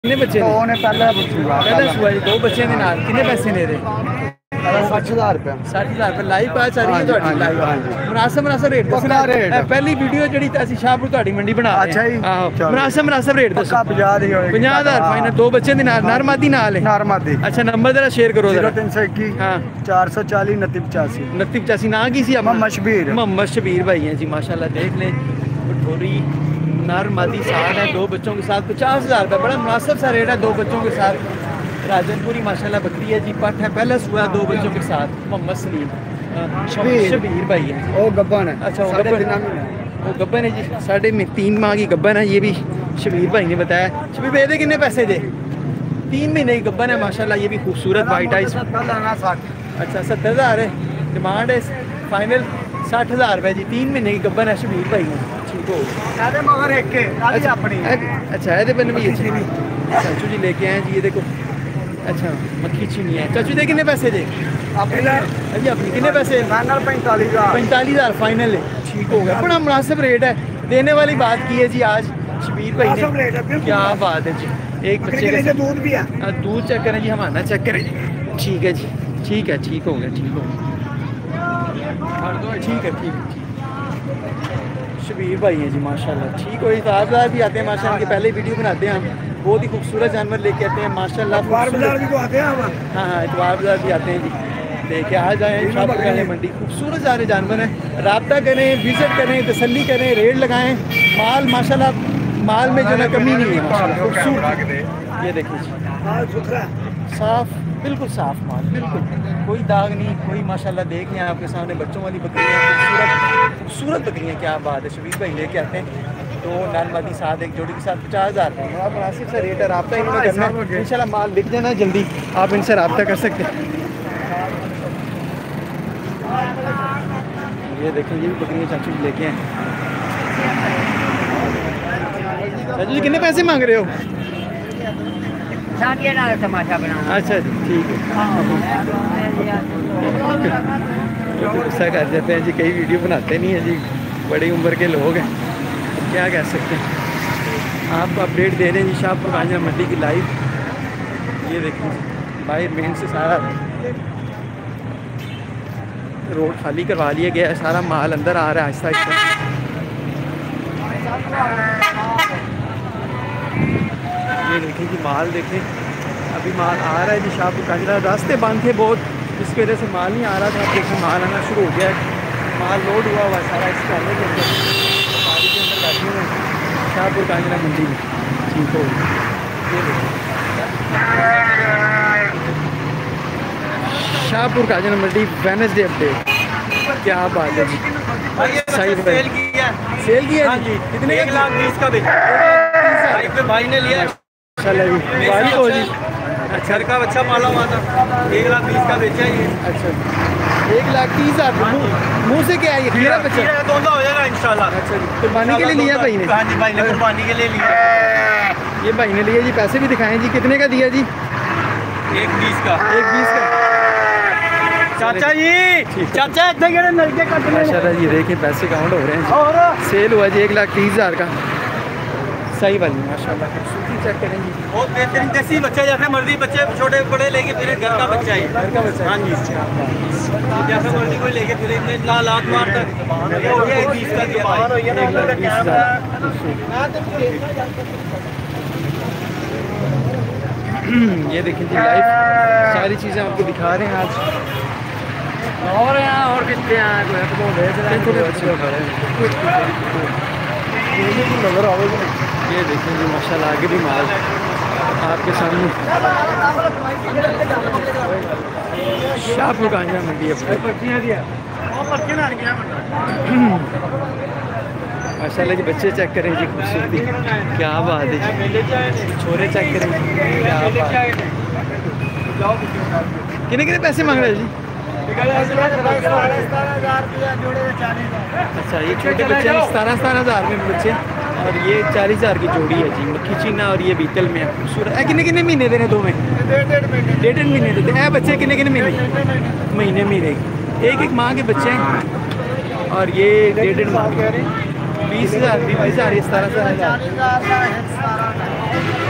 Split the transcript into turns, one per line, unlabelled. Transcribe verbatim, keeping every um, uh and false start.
कितने बच्चे ने?
ਉਹਨੇ ਪਹਿਲਾਂ ਪੁੱਛੂਗਾ
पहला सुआ जी दो बच्चे के नाल कितने पैसे ने दे?
ਸੱਠ ਹਜ਼ਾਰ ਰੁਪਏ
साठ हज़ार रुपए लाइव पास आ रही है
हाँ जी,
ਤੁਹਾਡੀ
हाँ जी,
लाइव
हाँ जी।
मुनासिब मुनासिब रेट
पक्का रेट।
ਇਹ ਪਹਿਲੀ ਵੀਡੀਓ ਜਿਹੜੀ ਤਾਂ ਅਸੀਂ ਸ਼ਾਹਪੁਰ ਤੁਹਾਡੀ ਮੰਡੀ ਬਣਾ ਰਹੇ
ਅੱਛਾ ਜੀ,
ਆਹੋ
ਚਲੋ।
ਮੁਨਾਸਿਬ ਮੁਨਾਸਿਬ ਰੇਟ ਦੱਸੋ
ਪੱਕਾ ਪੰਜਾਹ ਦੀ ਹੋਏਗੀ
ਪੰਜਾਹ ਹਜ਼ਾਰ ਫਾਈਨਲ ਦੋ ਬੱਚੇ ਦੇ ਨਾਲ ਨਰਮਾਦੀ ਨਾਲ ਹੈ
ਨਰਮਾਦੀ
ਅੱਛਾ ਨੰਬਰ ਜਰਾ ਸ਼ੇਅਰ ਕਰੋ
ਜ਼ੀਰੋ
ਜਰਾ
ਤਿੰਨ ਸੌ ਇੱਕੀ
हाँ
ਚਾਰ ਸੌ ਚਾਲੀ ਉਨੱਤੀ ਪਚਾਸੀ
उनतीस पचासी ना की सी अपना?
मोहम्मद शबीर।
मोहम्मद शबीर भाई हैं जी माशाल्लाह देख लें कटोरी नर मादी साथ है दो बच्चों के साथ पचास हज़ार रुपये बड़ा मुनासिब सा रेट है दो बच्चों के साथ राजनपुरी माशाल्लाह बकरी है जी पट है पहला सुआ दो बच्चों के साथ मोहम्मद सलीम अ,
शबीर।
शबीर भाई है
ਉਹ ਗੱਬਣ ਹੈ
अच्छा वो
साढ़े
गब्बर
तीन महीने
वो गब्बर है जी साढ़े में तीन माह की गब्बर है ये भी शबीर भाई ने बताया शबीर भाई दे कितने पैसे दे तीन महीने की गब्बर है माशाल्लाह ये भी खूबसूरत वाइट आइस
लाना साठ
अच्छा सत्तर हज़ार है डिमांड है फाइनल साठ हज़ार रुपये जी तीन महीने की गब्बर है शबीर भाई ने ठीक हो
ਇਹਦੇ ਮਗਰ ਇੱਕ ਆਲੀ ਆਪਣੀ
अच्छा अच्छा ये बन भी अच्छी चाचू जी लेके आए जी ये देखो अच्छा मक्खी चीनी है चाचू दे कितने पैसे दे
ਆਪਣੀ
अजी अपनी कितने पैसे
ਫਾਈਨल पैंतालीस हज़ार
पैंतालीस हज़ार फाइनल है ठीक हो गया बड़ा मुनासिब रेट है देने वाली बात की है जी आज शबीर भाई
मुनासिब रेट है,
ने
बिल्कुल।
क्या बात है जी एक बच्चे के
दूध भी है
हाँ, दूध चेक करें जी हमारा चेक करें जी ठीक है जी ठीक है ठीक हो गया ठीक हो गया ठीक है ठीक है शबीर भाई हैं जी माशाल्लाह ठीक हो इतारदार भी आते हैं माशाल्लाह के पहले वीडियो बनाते हैं हम बहुत ही खूबसूरत जानवर लेके आते हैं माशाल्लाह
बाजार भी तो आते हैं हम
हाँ हाँ इतवार बाजार भी आते हैं जी देखे आ जाएँ शाहपुर वाले मंडी खूबसूरत सारे जानवर हैं रब्ता करें विजिट करें तसल्ली करें रेट लगाएं माल माशाल्लाह माल में जो है कमी नहीं है माशाल्लाह खूबसूरत ये देखिए जी
सुथरा
साफ बिल्कुल साफ माल बिल्कुल कोई दाग नहीं कोई माशाल्लाह देख लें आपके सामने बच्चों वाली बकरियाँ खूबसूरत खूबसूरत बकरियाँ क्या बात है शबीर भाई लेके आते हैं तो नालमादी साथ एक जोड़ी के साथ पचास हज़ार रुपये बड़ा मुनासिब सा रेट है रब्ता इन्होंने करना है इंशाल्लाह माल बिक जाना जल्दी आप इनसे रब्ता कर सकते हैं ये देखें ये भी बकरियाँ चाचू जी लेके हैं चाचू जी कितने पैसे मांग रहे हो
तमाशा बना
अच्छा जी ठीक है गुस्सा कर जाते हैं जी कई वीडियो बनाते नहीं हैं जी बड़ी उम्र के लोग हैं क्या कह सकते हैं आपको अपडेट दे रहे हैं जी शाहपुर गांजा मंडी की लाइव ये देखिए बाहर मेन से सारा रोड खाली करवा लिया गया है सारा माल अंदर आ रहा है आहिस्ता आहिस्ता ये देखिए जी माल देखें अभी माल आ रहा है जी शाहपुर कांजरा रास्ते बंद थे बहुत जिसकी वजह से माल नहीं आ रहा था अब देखें माल आना शुरू हो गया है माल लोड हुआ हुआ है सारा इस कैमरे के अंदर गाड़ी के अंदर बैठे हुए हैं शाहपुर कांजरा मंडी में ठीक हो ये देखिए शाहपुर कांजरा मंडी वेडनेसडे अपडेट क्या बात है जी सही सेल किया सेल किया हाँ जी कितने
एक लाख बीस का बेचा भाई ने लिया
माशाल्लाह जी बारिश हो जी
घर का बच्चा माला हुआ था एक लाख बीस का बेचा ये
अच्छा एक लाख तीस हज़ार मुँह से क्या है ये खीरा बच्चा
दोनों हो जाएगा इंशाल्लाह
अच्छा जी कुर्बानी के लिए लिया भाई ने
हाँ जी भाई ने कुर्बानी के लिए लिया
ये भाई ने लिया जी पैसे भी दिखाएं जी कितने का दिया जी
एक बीस का
एक बीस का
चाचा जी चाचा इतने के नलके कटने
माशाल्लाह जी देखिए पैसे काउंट हो रहे हैं
और
जी सेल हुआ जी एक लाख तीस हज़ार का सही वाली माशाल्लाह खूबसूरती चेक करें जी
बहुत बेहतरीन देसी बच्चा जैसे मर्जी बच्चे छोटे बड़े लेके फिर घर का बच्चा ही
घर का बच्चा
हाँ जी जैसे मर्जी कोई लेके फिर इतने लाल लाख मार तक ये हो गया एक बीस का दिया भाई
एक लाख बीस हज़ार ये देखिए जी लाइव सारी चीज़ें आपको दिखा रहे हैं आज
और यहाँ और कितने यहाँ कोई तो भेज रहे हैं
छोटे बच्चे नजर आओगे ये देखिए जी माशाल्लाह आगे भी माल आपके सामने शाहपुर गांजा मंडी माशाल्लाह जी बच्चे चेक करें जी खूबसूरती क्या बात है जी छोरे चेक करें क्या बात कितने कितने पैसे मांग रहे हैं जी अच्छा ये छोटे बच्चे हैं सतारह सतारह हज़ार में बच्चे और ये चालीस हज़ार की जोड़ी है जी मक्खी चीना और ये बीतल में है खूबसूरत है कितने कितने महीने देने दो में डेढ़ डेढ़ महीने देते हैं बच्चे कितने कितने महीने महीने महीने एक एक माह के बच्चे हैं और ये डेढ़ डेढ़ माह के बीस हज़ार बीस हज़ार ये सतारह सतारह हज़ार